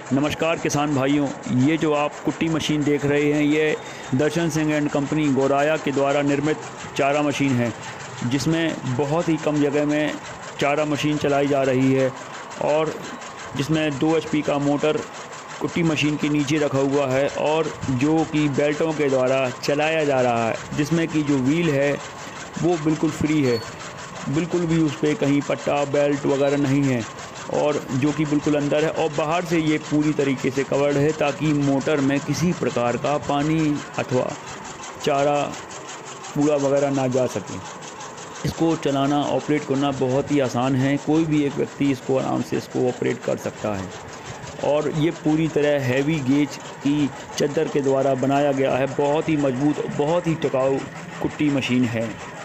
नमस्कार किसान भाइयों, ये जो आप कुट्टी मशीन देख रहे हैं ये दर्शन सिंह एंड कंपनी गोराया के द्वारा निर्मित चारा मशीन है, जिसमें बहुत ही कम जगह में चारा मशीन चलाई जा रही है और जिसमें 2 HP का मोटर कुट्टी मशीन के नीचे रखा हुआ है और जो कि बेल्टों के द्वारा चलाया जा रहा है, जिसमें कि जो व्हील है वो बिल्कुल फ्री है, बिल्कुल भी उस पर कहीं पट्टा बेल्ट वगैरह नहीं है और जो कि बिल्कुल अंदर है और बाहर से ये पूरी तरीके से कवर्ड है ताकि मोटर में किसी प्रकार का पानी अथवा चारा कूड़ा वगैरह ना जा सके। इसको चलाना ऑपरेट करना बहुत ही आसान है, कोई भी एक व्यक्ति इसको आराम से इसको ऑपरेट कर सकता है और ये पूरी तरह हैवी गेज की चद्दर के द्वारा बनाया गया है। बहुत ही मजबूत, बहुत ही टिकाऊ कुट्टी मशीन है।